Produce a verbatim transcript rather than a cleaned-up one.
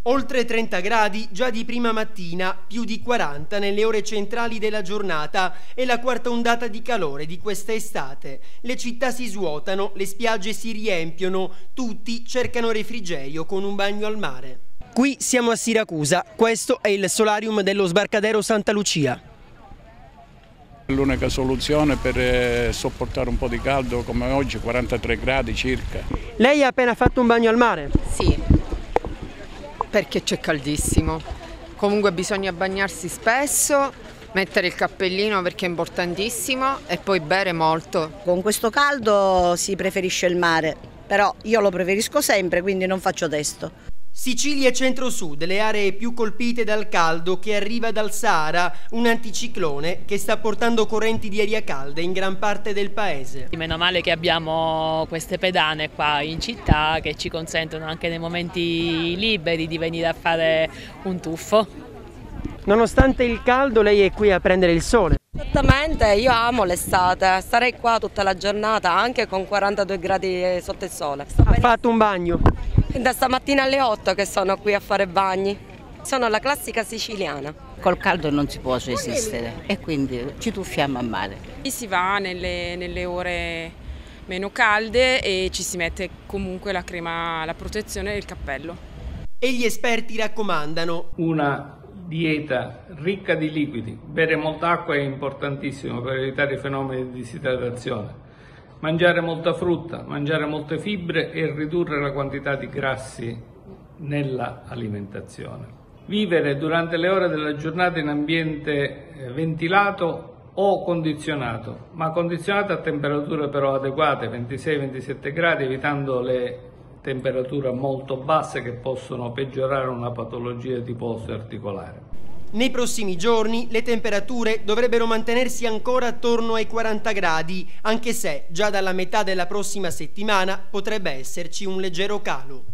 Oltre trenta gradi già di prima mattina, più di quaranta nelle ore centrali della giornata. È la quarta ondata di calore di questa estate. Le città si svuotano, le spiagge si riempiono, tutti cercano refrigerio con un bagno al mare. Qui siamo a Siracusa, questo è il solarium dello sbarcadero Santa Lucia. L'unica soluzione per sopportare un po' di caldo come oggi, quarantatré gradi circa. Lei ha appena fatto un bagno al mare? Sì. Perché c'è caldissimo. Comunque bisogna bagnarsi spesso, mettere il cappellino perché è importantissimo e poi bere molto. Con questo caldo si preferisce il mare, però io lo preferisco sempre, quindi non faccio testo. Sicilia e centro-sud, le aree più colpite dal caldo che arriva dal Sahara, un anticiclone che sta portando correnti di aria calda in gran parte del paese. Meno male che abbiamo queste pedane qua in città che ci consentono anche nei momenti liberi di venire a fare un tuffo. Nonostante il caldo, lei è qui a prendere il sole. Esattamente, io amo l'estate, starei qua tutta la giornata anche con quarantadue gradi sotto il sole. Ha fatto un bagno? Da stamattina alle otto che sono qui a fare bagni. Sono la classica siciliana. Col caldo non si può resistere e quindi ci tuffiamo a mare. Si va nelle, nelle ore meno calde e ci si mette comunque la crema, la protezione e il cappello. E gli esperti raccomandano una dieta ricca di liquidi. Bere molta acqua è importantissimo per evitare i fenomeni di disidratazione. Mangiare molta frutta, mangiare molte fibre e ridurre la quantità di grassi nella alimentazione. Vivere durante le ore della giornata in ambiente ventilato o condizionato, ma condizionato a temperature però adeguate, ventisei ventisette gradi, evitando le temperature molto basse che possono peggiorare una patologia di tipo osteoarticolare. Nei prossimi giorni le temperature dovrebbero mantenersi ancora attorno ai quaranta gradi, anche se già dalla metà della prossima settimana potrebbe esserci un leggero calo.